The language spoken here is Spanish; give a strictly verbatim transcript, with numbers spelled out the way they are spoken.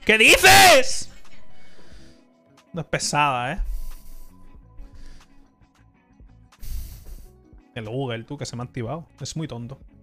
¿Qué dices? No es pesada, ¿eh? El Google, tú, que se me ha activado. Es muy tonto.